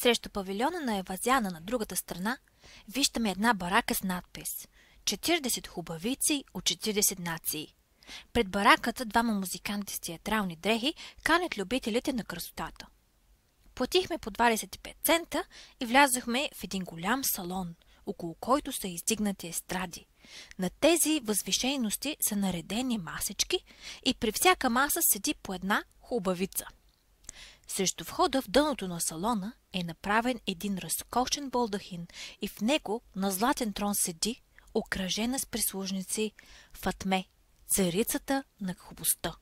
Срещу павилиона на Евазяна на другата страна виждаме една барака с надпис 40 хубавици от 40 нации. Пред бараката двама музиканти с театрални дрехи канят любителите на красотата. Платихме по 25 цента и влязохме в един голям салон, около който са издигнати естради. На тези възвишености са наредени масички и при всяка маса седи по една хубавица. Срещу входа в дъното на салона е направен един разкошен балдахин и в него на златен трон седи, окръжена с прислужници, Фатме, царицата на хубостта.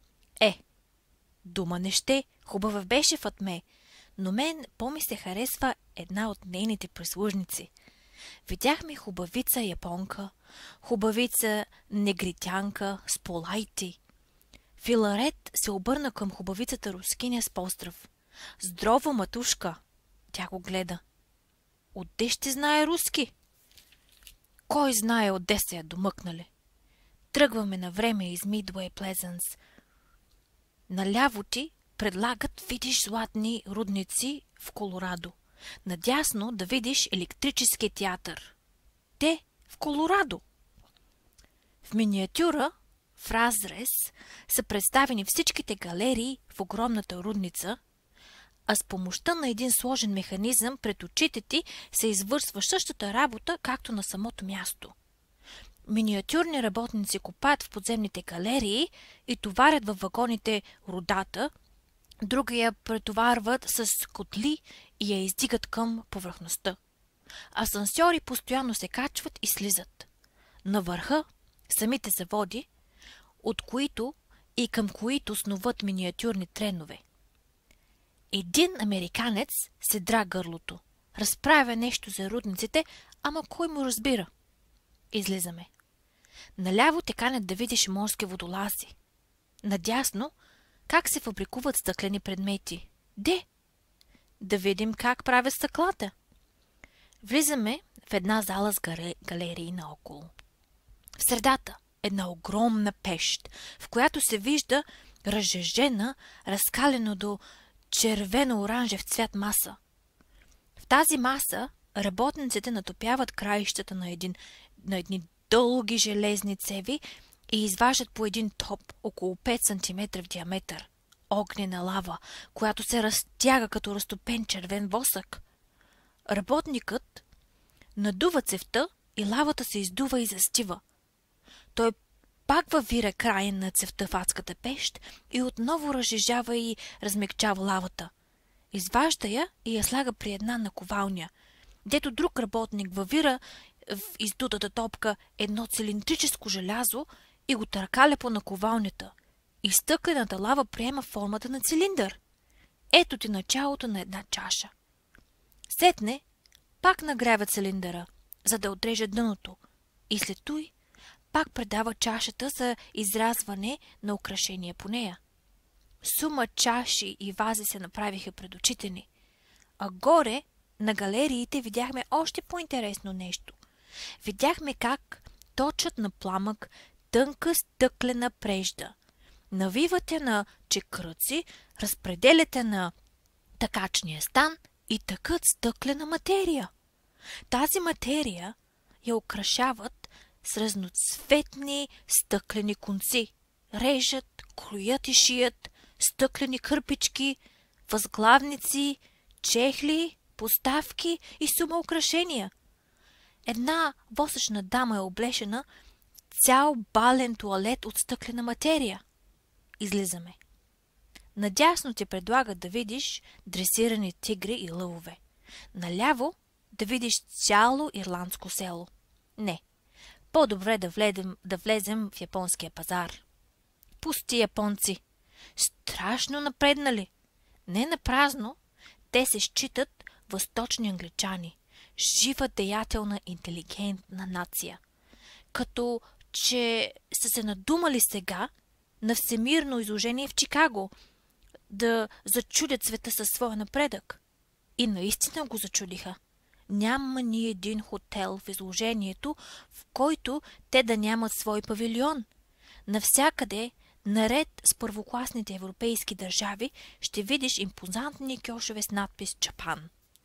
Дума не ще, хубава беше Фатме, но мен по-ми се харесва една от нейните прислужници. Видяхме хубавица японка, хубавица негритянка с полайти. Филарет се обърна към хубавицата рускиня с поздрав. Здраво, матушка! Тя го гледа. Отде ще знае руски? Кой знае отде се я домъкнали? Тръгваме на време из Мидуей Плезънс. Наляво ти предлагат видиш златни рудници в Колорадо. Надясно да видиш електрически театър. Те в Колорадо. В миниатюра, в разрез, са представени всичките галерии в огромната рудница, а с помощта на един сложен механизъм пред очите ти се извършва същата работа, както на самото място. Миниатюрни работници копаят в подземните галерии и товарят във вагоните рудата, други я претоварват с котли и я издигат към повърхността. Асансьори постоянно се качват и слизат. На върха самите заводи, от които и към които снуват миниатюрни тренове. Един американец се дра гърлото. Разправя нещо за рудниците, ама кой му разбира? Излизаме. Наляво те канят да видиш морски водолази. Надясно как се фабрикуват стъклени предмети. Де? Да видим как правят стъклата. Влизаме в една зала с галерии наоколо. В средата една огромна пещ, в която се вижда разжежена, разкалено до червено-оранжев цвят маса. В тази маса работниците натопяват краищата на едни дълги железни цеви и изваждат по един топ около 5 см в диаметър. Огнена лава, която се разтяга като разтопен червен восък. Работникът надува цевта и лавата се издува и застива. Той пак въвира края на цевта в адската пещ и отново разжижава и размекчава лавата. Изважда я и я слага при една наковалня, дето друг работник въвира в издутата топка едно цилиндрическо желязо и го търкаля по наковалнята. И стъклената лава приема формата на цилиндър. Ето ти началото на една чаша. Сетне пак нагрява цилиндъра, за да отреже дъното, и след той пак предава чашата за изразване на украшения по нея. Сума чаши и вази се направиха пред очите ни, а горе на галериите видяхме още по-интересно нещо. Видяхме как точат на пламък тънка стъклена прежда. Навивате на чекръци, разпределяте на такачния стан и тъкат стъклена материя. Тази материя я украшават с разноцветни стъклени конци. Режат, кроят и шият стъклени кърпички, възглавници, чехли, поставки и сума украшения. Една восъчна дама е облечена в цял бален туалет от стъклена материя. Излизаме. Надясно ти предлагат да видиш дресирани тигри и лъвове. Наляво да видиш цяло ирландско село. Не, по-добре да влезем в японския пазар. Пусти японци. Страшно напреднали. Не напразно, те се считат възточни англичани. Жива, деятелна, интелигентна нация. Като че са се надумали сега на всемирно изложение в Чикаго да зачудят света със своя напредък. И наистина го зачудиха. Няма ни един хотел в изложението, в който те да нямат свой павилион. Навсякъде, наред с първокласните европейски държави, ще видиш импозантни кьошове с надпис Джапан.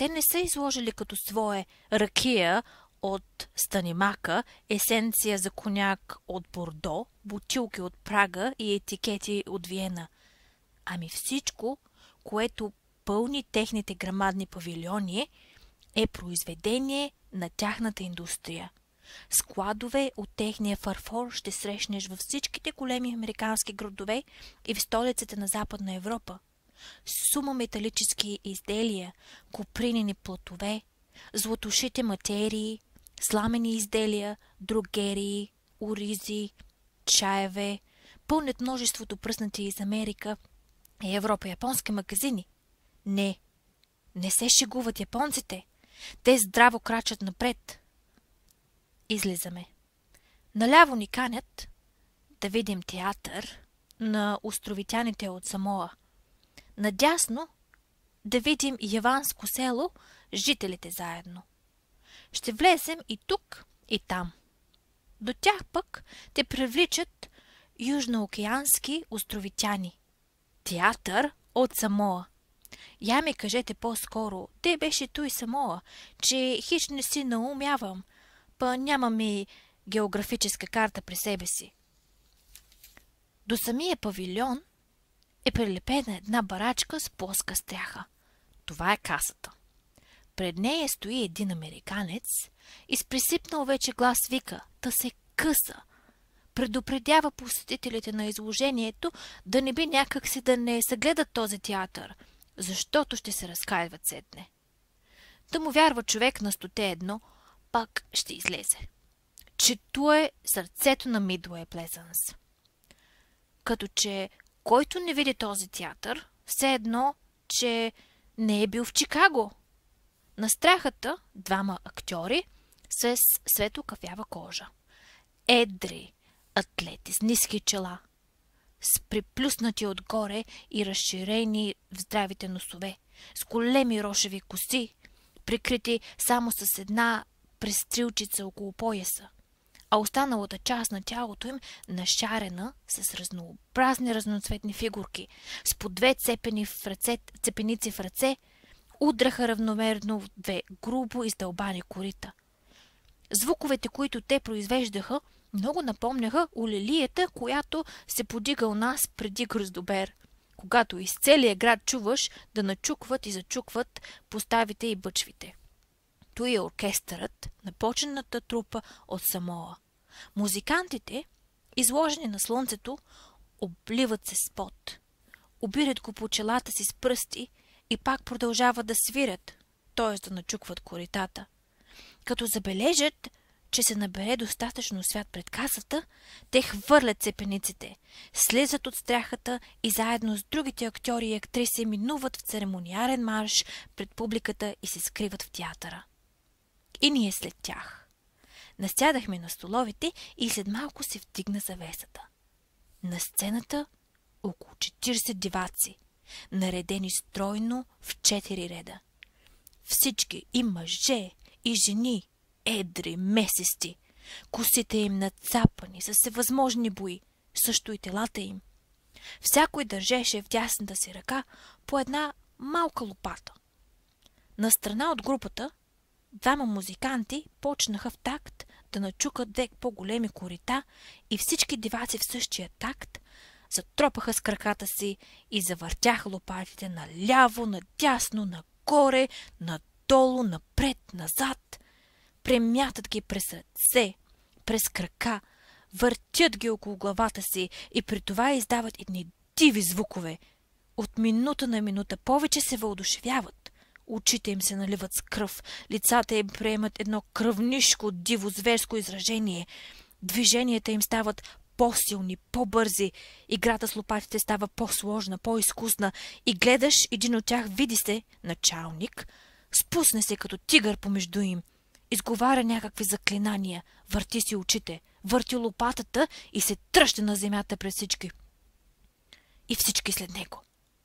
те не са изложили като свое ракия от Станимака, есенция за коняк от Бордо, бутилки от Прага и етикети от Виена. Ами всичко, което пълни техните грамадни павилиони, е произведение на тяхната индустрия. Складове от техния фарфор ще срещнеш във всичките големи американски градове и в столицата на Западна Европа. Сума металически изделия, копринени платове, златошити материи, сламени изделия, дрогерии, оризи, чаеве, пълнят множеството пръснати из Америка и Европа японски магазини. Не се шегуват японците. Те здраво крачат напред. Излизаме. Наляво ни канят да видим театър на островитяните от Самоа. Надясно да видим яванско село, жителите заедно. Ще влезем и тук, и там. До тях пък те привличат южноокеански островитяни. Театър от Самоа. Я ми кажете по-скоро, те беше той Самоа, че хич не си наумявам, па нямам и географическа карта при себе си. До самия павилион е прилепена една барачка с плоска стряха. Това е касата. Пред нея стои един американец и с присипнал вече глас вика: "Та се къса!" Предупредява посетителите на изложението да не би някакси да не съгледат този театър, защото ще се разкаиват сетне. Да му вярва човек на 101, пак ще излезе. Че то е сърцето на Мидуей Плезънс. Като че който не види този театър, все едно, че не е бил в Чикаго. На стряхата двама актьори с светло-кафява кожа. Едри атлети с ниски чела, с приплюснати отгоре и разширени в здравите носове, с големи рошеви коси, прикрити само с една престрилчица около пояса, а останалата част на тялото им нашарена с разнообразни разноцветни фигурки, с по две цепеници в ръце, удраха равномерно в две грубо издълбани корита. Звуковете, които те произвеждаха, много напомняха улелията, която се подига у нас преди Гръздобер, когато из целия град чуваш да начукват и зачукват поставите и бъчвите. Той е оркестърът на почетната трупа от Самоа. Музикантите, изложени на слънцето, обливат се с пот. Обират го по челата си с пръсти и пак продължават да свирят, т.е. да начукват коритата. Като забележат, че се набере достатъчно свят пред касата, те хвърлят цепениците, слизат от стряхата и заедно с другите актьори и актриси минуват в церемониален марш пред публиката и се скриват в театъра. И ние след тях. Насядахме на столовите и след малко се вдигна завесата. На сцената около 40 диваци, наредени стройно в 4 реда. Всички, и мъже, и жени, едри, месести, косите им нацапани със всевъзможни бои, също и телата им. Всякой държеше в дясната си ръка по една малка лопата. Настрана от групата двама музиканти почнаха в такт да начукат две по-големи корита и всички диваци в същия такт затропаха с краката си и завъртяха лопатите наляво, надясно, нагоре, надолу, напред, назад. Премятат ги през ръце, през крака, въртят ги около главата си и при това издават едни диви звукове. От минута на минута повече се въодушевяват. Очите им се наливат с кръв, лицата им приемат едно кръвнишко, диво, зверско изражение. Движенията им стават по-силни, по-бързи. Играта с лопатите става по-сложна, по-изкусна и гледаш един от тях, види се, началник, спусне се като тигър помежду им. Изговаря някакви заклинания, върти си очите, върти лопатата и се тръща на земята пред всички. И всички след него.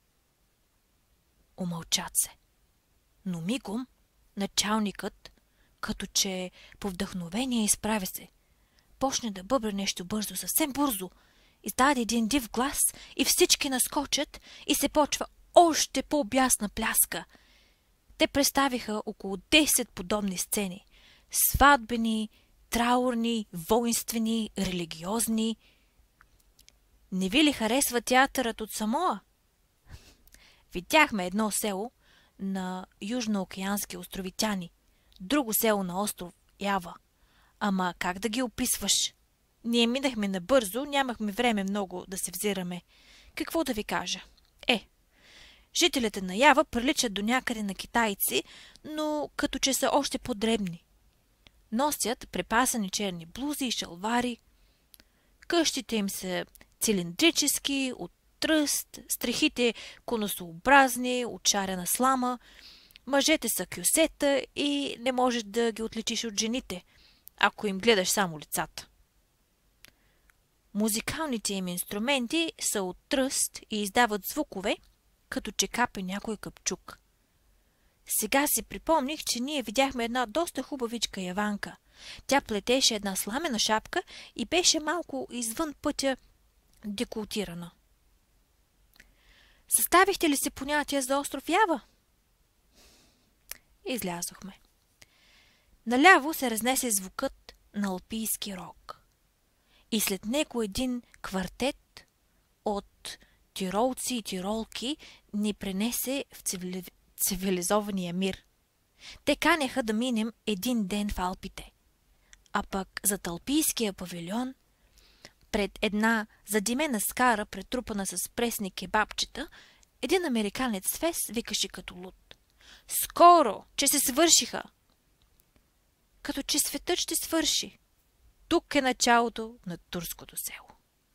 Умълчат се. Но мигом началникът, като че по вдъхновение изправя се, почне да бъбре нещо бързо, съвсем бързо, издаде един див глас и всички наскочат и се почва още по-бясна пляска. Те представиха около 10 подобни сцени. Сватбени, траурни, воинствени, религиозни. Не ви ли харесва театърът от Самоа? Видяхме едно село на Южноокеански островитяни, друго село на остров Ява. Ама как да ги описваш? Ние минахме набързо, нямахме време много да се взираме. Какво да ви кажа? Жителите на Ява приличат до някъде на китайци, но като че са още по-дребни. Носят препасани черни блузи и шалвари. Къщите им са цилиндрически, от тръст, стрехите конусообразни, от шарена слама. Мъжете са кюсета и не можеш да ги отличиш от жените, ако им гледаш само лицата. Музикалните им инструменти са от тръст и издават звукове, като че капе някой капчук. Сега си припомних, че ние видяхме една доста хубавичка яванка. Тя плетеше една сламена шапка и беше малко извън пътя декултирана. Съставихте ли си понятие за остров Ява? Излязохме. Наляво се разнесе звукът на алпийски рок. И след него един квартет от тиролци и тиролки ни пренесе в цивилизования мир. Те канеха да минем един ден в Алпите. А пък зад алпийския павилион, пред една задимена скара, претрупана с пресни кебабчета, един американец фес викаше като луд: „Скоро, че се свършиха!“ Като че светът ще свърши. Тук е началото на турското село.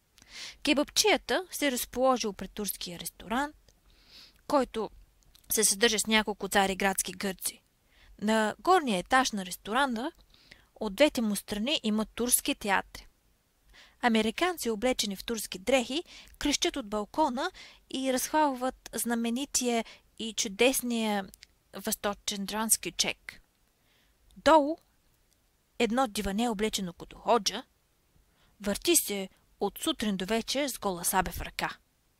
Кебабчията се разположил пред турския ресторант, който се съдържа с няколко цариградски гърци. На горния етаж на ресторанта от двете му страни има турски театри. Американци, облечени в турски дрехи, крещят от балкона и разхвалват знаменития и чудесния възточен дрански чек. Долу едно диване, облечено като ходжа, върти се от сутрин до вечер с гола сабя в ръка.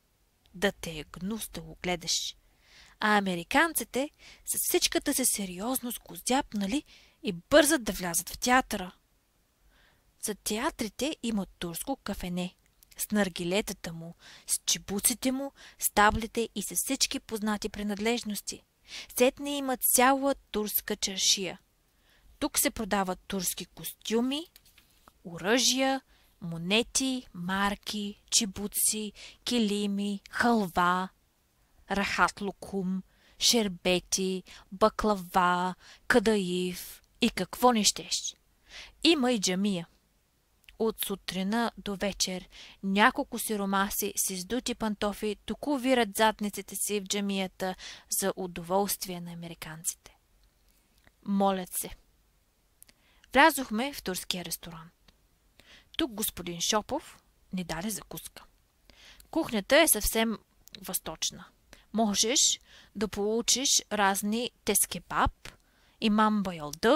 Да те е гнус да го гледаш. А американците с всичката си сериозност го зяпнали и бързат да влязат в театъра. За театрите има турско кафене, с наргилетата му, с чебуците му, с таблите и с всички познати принадлежности. Сетне има цяла турска чаршия. Тук се продават турски костюми, оръжия, монети, марки, чебуци, килими, халва, рахат лукум, шербети, баклава, кадаив и какво не щеш. Има и джамия. От сутрина до вечер няколко сиромаси с издути пантофи току вират задниците си в джамията за удоволствие на американците. Молят се. Влязохме в турския ресторант. Тук господин Шопов ни даде закуска. Кухнята е съвсем възточна. Можеш да получиш разни тескебаб, имам байалда,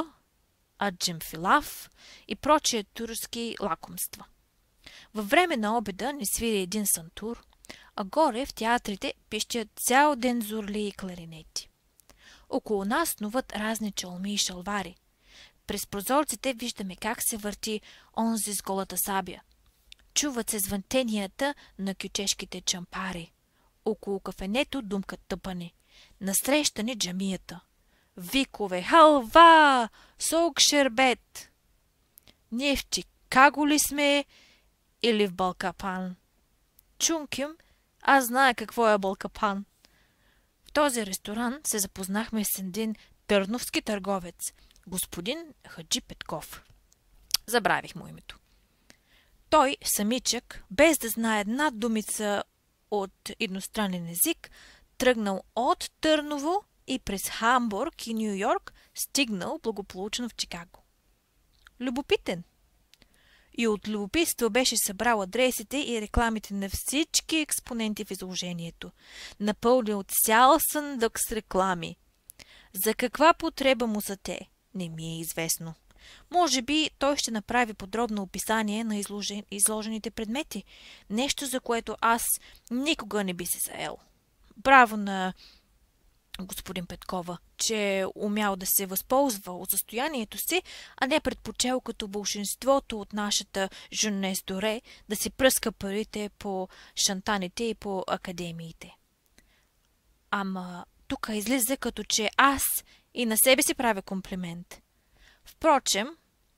аджемфилав и прочие турски лакомства. Във време на обеда ни свири един сантур, а горе в театрите пищят цял ден зурли и кларинети. Около нас снуват разни чалми и шалвари. През прозорците виждаме как се върти онзи с голата сабя. Чуват се звънтенията на кючешките чампари. Около кафенето думкат тъпане. Насреща ни джамията. Викове: халва! Сок шербет! Ние в Чикаго ли сме или в Балкапан? Чунким, аз зная какво е Балкапан. В този ресторант се запознахме с един търновски търговец, господин Хаджи Петков. Забравих му името. Той, самичък, без да знае една думица от едностранен език, тръгнал от Търново и през Хамбург и Ню Йорк стигнал благополучно в Чикаго. Любопитен. И от любопитство беше събрал адресите и рекламите на всички експоненти в изложението. Напълнил цял съндък с реклами. За каква потреба му са те, не ми е известно. Може би той ще направи подробно описание на изложените предмети. Нещо, за което аз никога не би се заел. Браво на господин Петкова, че е умял да се възползва от състоянието си, а не предпочел като большинството от нашата жунес доре да си пръска парите по шантаните и по академиите. Ама тук излиза като че аз и на себе си правя комплимент. Впрочем,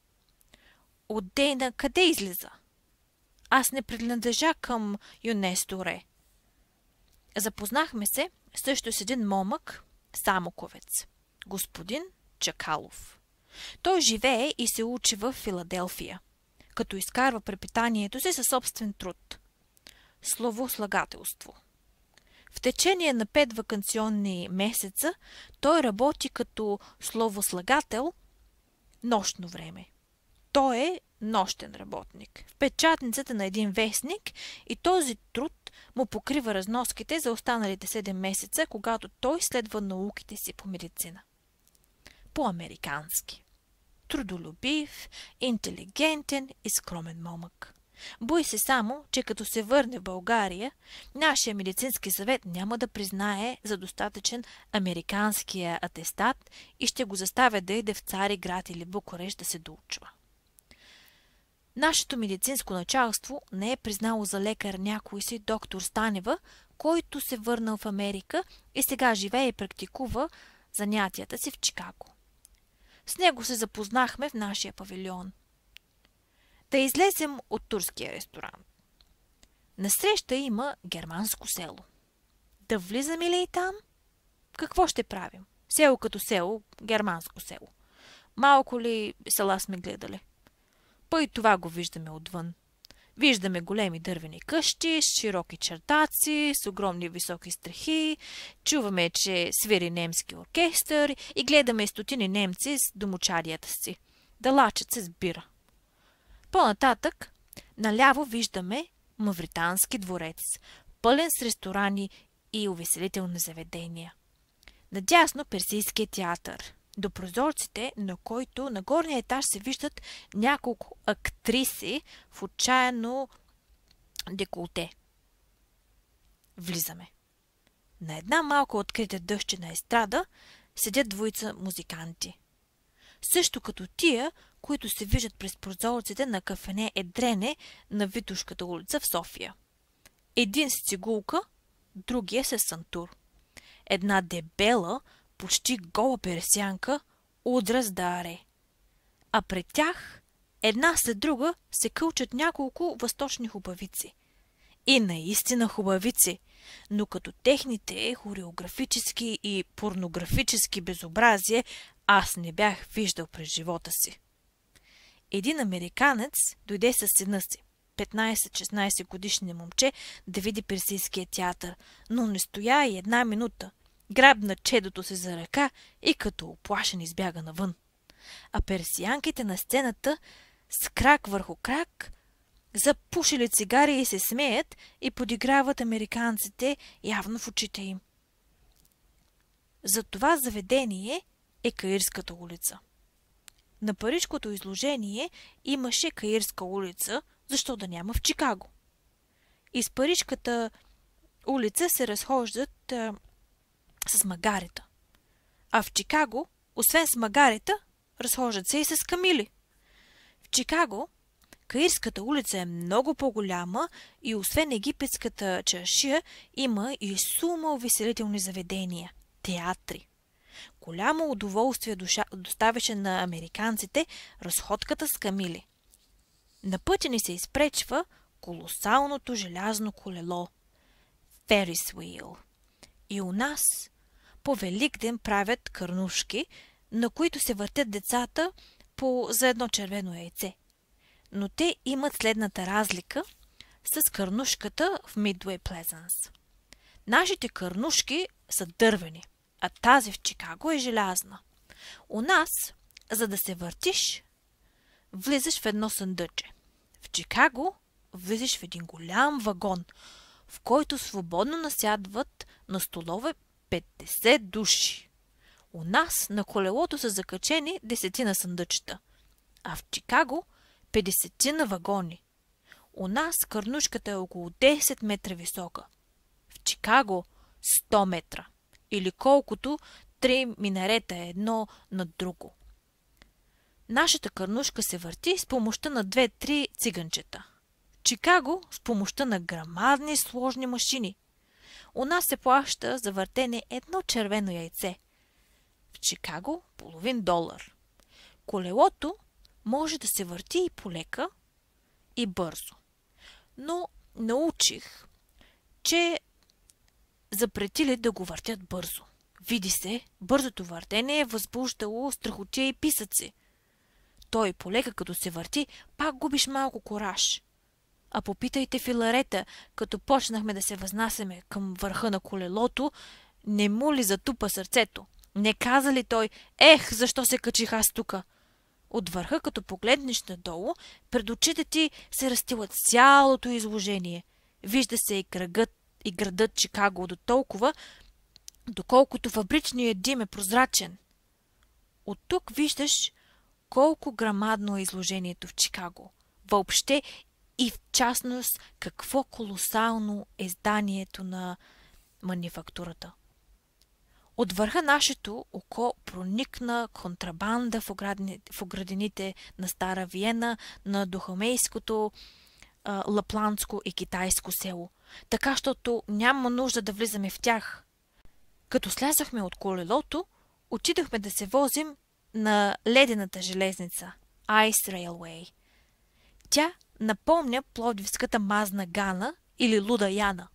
отдей на къде излиза? Аз не принадлежа към юнес доре. Запознахме се също с един момък, самоковец, господин Чакалов. Той живее и се учи в Филаделфия, като изкарва препитанието си със собствен труд. Словослагателство. В течение на 5 ваканционни месеца той работи като словослагател нощно време. Той е нощен работник в печатницата на един вестник и този труд му покрива разноските за останалите 7 месеца, когато той следва науките си по медицина. По-американски. Трудолюбив, интелигентен и скромен момък. Бои се само, че като се върне в България, нашия медицински съвет няма да признае за достатъчен американския атестат и ще го заставя да иде в Цариград или Букурещ да се доучва. Нашето медицинско началство не е признало за лекар някой си доктор Станева, който се върнал в Америка и сега живее и практикува занятията си в Чикаго. С него се запознахме в нашия павилион. Да излезем от турския ресторант. Насреща има германско село. Да влизаме ли и там? Какво ще правим? Село като село, германско село. Малко ли села сме гледали? Па и това го виждаме отвън. Виждаме големи дървени къщи, с широки чертаци, с огромни високи стрехи, чуваме, че свири немски оркестър и гледаме стотини немци с домочадията си. Да лачат се с бира. По-нататък, наляво виждаме Мавритански дворец, пълен с ресторани и увеселителни заведения. Надясно Персийския театър, до прозорците, на който на горния етаж се виждат няколко актриси в отчаяно деколте. Влизаме. На една малко открита дъщина естрада седят двоица музиканти. Също като тия, които се виждат през прозорците на кафене Едрене на Витушката улица в София. Един с цигулка, другия с сантур. Една дебела, почти гола персянка удра с даре. А пред тях една след друга се кълчат няколко възточни хубавици. И наистина хубавици, но като техните хореографически и порнографически безобразие аз не бях виждал през живота си. Един американец дойде със сина си, 15-16 годишни момче, да види Персийския театър, но не стоя и една минута. Грабна чедото си за ръка и като оплашен избяга навън. А персиянките на сцената с крак върху крак запушили цигари и се смеят и подиграват американците явно в очите им. За това заведение е Каирската улица. На парижкото изложение имаше Каирска улица, защо да няма в Чикаго. Из Парижката улица се разхождат с магарета. А в Чикаго, освен с магарета, разхождат се и с камили. В Чикаго Каирската улица е много по-голяма и освен египетската чаршия има и сума увеселителни заведения, театри. Голямо удоволствие доставяше на американците разходката с камили. На пътя ни се изпречва колосалното желязно колело – Ferris Wheel. И у нас по Великден правят кърнушки, на които се въртят децата за едно червено яйце. Но те имат следната разлика с кърнушката в Midway Pleasance. Нашите кърнушки са дървени, а тази в Чикаго е желязна. У нас, за да се въртиш, влизаш в едно съндъче. В Чикаго влизаш в един голям вагон, в който свободно насядват на столове 50 души. У нас на колелото са закачени 10 съндъчета, а в Чикаго 50 вагони. У нас кърнушката е около 10 метра висока. В Чикаго 100 метра. или колкото 3 минарета едно над друго. Нашата карнушка се върти с помощта на 2-3 циганчета. Чикаго с помощта на грамадни сложни машини. У нас се плаща за въртене едно червено яйце. В Чикаго $0,5. Колелото може да се върти и полека, и бързо. Но научих, че запретили да го въртят бързо. Види се, бързото въртене е възбуждало страхотия и писъци. Той полека като се върти, пак губиш малко кораж. А попитайте Филарета, като почнахме да се възнасяме към върха на колелото, не му ли затупа сърцето? Не каза ли той: ех, защо се качих аз тука? От върха, като погледнеш надолу, пред очите ти се разстилат цялото изложение. Вижда се и градът Чикаго до толкова, доколкото фабричният дим е прозрачен. От тук виждаш колко грамадно е изложението в Чикаго. Въобще и в частност какво колосално е зданието на манифактурата. От върха нашето око проникна контрабанда в оградените на Стара Виена, на Дохомейското, Лапландско и Китайско село, така щото няма нужда да влизаме в тях. Като слязахме от колелото, отидохме да се возим на ледената железница, Ice Railway. Тя напомня пловдивската мазна Гана или Луда Яна.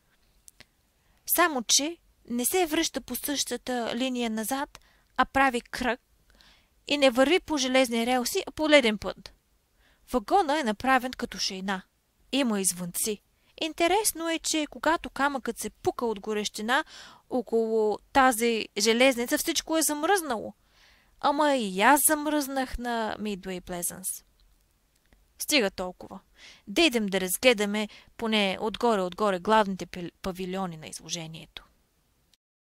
Само че не се връща по същата линия назад, а прави кръг и не върви по железни релси, а по леден път. Вагона е направен като шейна. Има извънци. Интересно е, че когато камъкът се пука от горещина около тази железница, всичко е замръзнало. Ама и аз замръзнах на Мидуей Плезънс. Стига толкова. Дейдем да разгледаме поне отгоре главните павилиони на изложението.